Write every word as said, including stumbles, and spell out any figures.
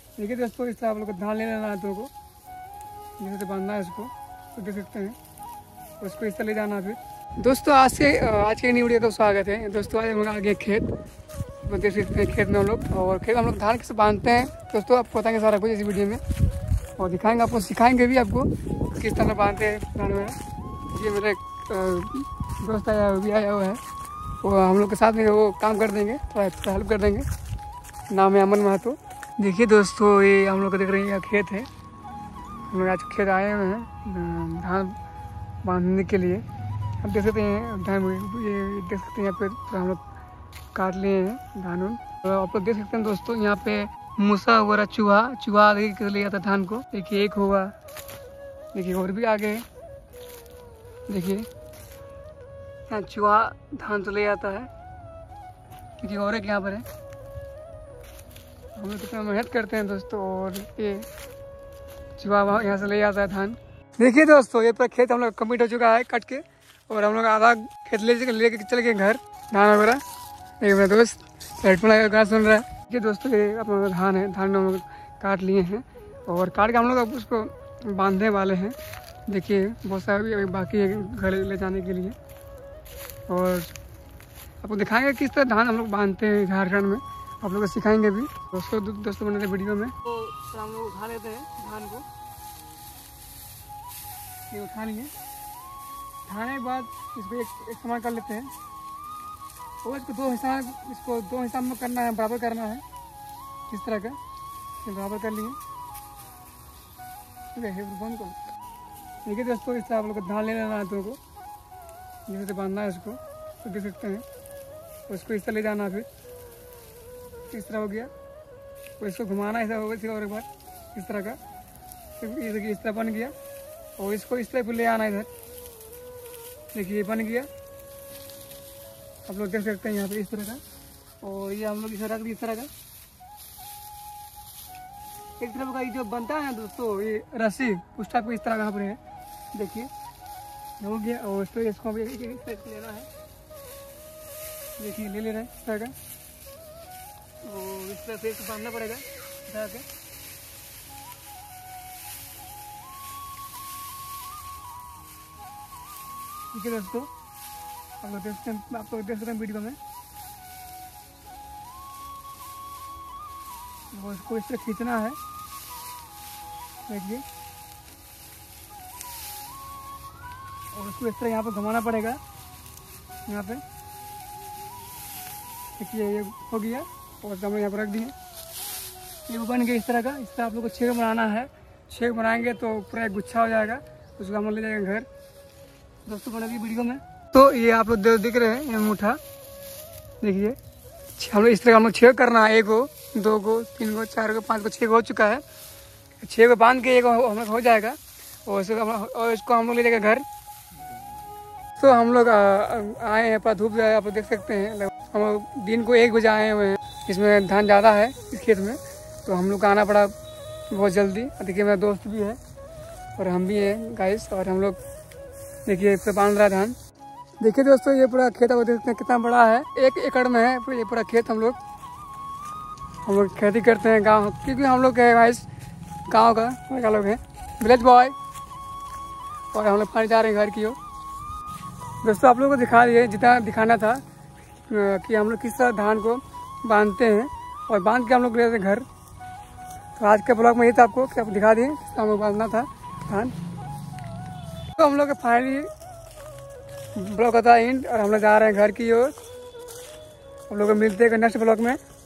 देखिए दोस्तों, इस तरह आप लोग को धान ले लेना है तुमको, जैसे से बांधना है इसको, तो देख सकते हैं। उसको इस तरह ले जाना है। फिर दोस्तों आज से आज की न्यू वीडियो तो स्वागत है दोस्तों। आज हम लोग आ गए खेत, तो देख सकते हैं खेत में हम लोग, और खेत हम लोग धान कैसे बांधते हैं दोस्तों आपको बताएंगे सारा कुछ इस वीडियो में, और दिखाएंगे आपको, सिखाएंगे भी आपको किस तरह बांधते हैं धान वगैरह। ये मेरे दोस्त आया भी आया हुआ है, वो हम लोग के साथ में वो काम कर देंगे, थोड़ा थोड़ा हेल्प कर देंगे। नाम है अमन महतो। देखिए दोस्तों, ये हम लोग को देख रहे हैं खेत है, हम लोग आज खेत आए हुए हैं धान बांधने के लिए। अब देख सकते हैं धान, ये देख सकते हैं यहाँ पे हम लोग काट लिए हैं धान उन। तो आप लोग देख सकते हैं दोस्तों, यहाँ पे मूसा वगैरह चूहा चूहा ले जाता है धान को। देखिए एक हुआ, देखिए और भी आगे देखिए यहाँ चूहा धान तो ले आता है। देखिए और एक यहाँ पर है, हम लोग कितना मेहनत करते हैं दोस्तों, और ये चूहा वहाँ यहाँ से ले आता है धान। देखिए दोस्तों, ये पूरा खेत हम लोग कम्प्लीट हो चुका है कट के, और हम लोग आधा खेत ले लेके चले गए घर धान वगैरह। एक मेरा दोस्त हेडफोन लगा गाना सुन रहा है। देखिए दोस्तों, ये अपना लोग धान है, धान हम लोग काट लिए हैं, और काट के हम लोग अब उसको बांधने वाले हैं। देखिए बहुत सारा भी अभी बाकी है घर ले जाने के लिए, और आपको दिखाएंगे किस तरह धान हम लोग बांधते हैं झारखंड में, आप लोग को सिखाएंगे भी दोस्तों। दोस्तों बने थे वीडियो में, तो हम लोग उठा लेते हैं धान को, ये उठा लिए, उठाने के बाद इसको एक इस्तेमाल कर लेते हैं, और इसको दो हिस्सा इसको दो हिस्सा में करना है, बराबर करना है इस तरह का। ये बराबर कर लिए, ठीक है बंद को। देखिए दोस्तों, इस तरह आप लोग को धान ले लेना है तुमको, जैसे से बांधना है इसको, तो देख सकते हैं। उसको इस तरह ले जाना है, फिर इस तरह हो गया, तो इसको घुमाना ऐसा होगा फिर, और एक बार इस तरह का, फिर ये देखिए इस तरह बन गया, और इसको इस तरह फिर ले आना इधर। देखिए ये बन गया, आप लोग देख सकते हैं यहाँ पे इस तरह का। और ये हम लोग इस तरह इस तरह का एक तरफ का ये जो बनता है ना दोस्तों, ये रस्सी उस टाइप का इस तरह का यहाँ पर है। देखिए हो गया, और इस तरह इसको भी इस तरह से लेना है। देखिए ले ले रहे हैं इस तरह का, और इस तरह से इसको बांधना पड़ेगा इस तरह के। ठीक है दोस्तों, आप लोग देखते हैं, आप लोग देख सकते हैं वीडियो में, और इसको इस तरह खींचना है। देखिए, और उसको इस तरह यहाँ पे घुमाना पड़ेगा, यहाँ पे देखिए ये हो गया, और हम यहाँ पर रख दिए। ये बन गया इस तरह का। इस तरह आप लोग को छेक बनाना है, छेक बनाएंगे तो पूरा एक गुच्छा हो जाएगा, उसको हम लोग ले जाएंगे घर। दोस्तों बना दी वीडियो में, तो ये आप लोग दिख रहे हैं ये मुठा, देखिए हम लोग इस तरह हम लोग छेक करना है। एक गो, दो गो, तीन गो, चार गो, पाँच गो, छः गो हो चुका है। छः गो बांध के एक हम लोग हो जाएगा, और इसको और इसको हम लोग ले जाएंगे घर। तो हम लोग आए हैं, अपना धूप आप लोग देख सकते हैं, हम दिन को एक बजे आए हुए हैं। इसमें धान ज़्यादा है इस खेत में, तो हम लोग का आना पड़ा बहुत जल्दी। देखिए मेरा दोस्त भी है, और हम भी हैं गाइस, और हम लोग देखिए इस पर बांध रहा है धान। देखिए दोस्तों, ये पूरा खेत आप देख सकते हैं कितना बड़ा है, एक एकड़ में है ये पूरा खेत। हम लोग हम लोग खेती करते हैं गाँव, क्योंकि हम लोग है गाइस गाँव का लड़का लोग हैं, विलेज बॉय, और हम लोग पानी जा रहे हैं घर की ओर। दोस्तों आप लोगों को दिखा दिए जितना दिखाना था कि हम लोग किस तरह धान को बांधते हैं, और बांध के हम लोग ले जाते हैं घर। तो आज के ब्लॉग में ये था आपको कि आपको दिखा दिए किस तरह हम लोग बांधना था धान। तो हम लोग का फाइनली ब्लॉग होता है एंड, और हम लोग जा रहे हैं घर की ओर। हम लोग मिलते हैं नेक्स्ट ब्लॉग में।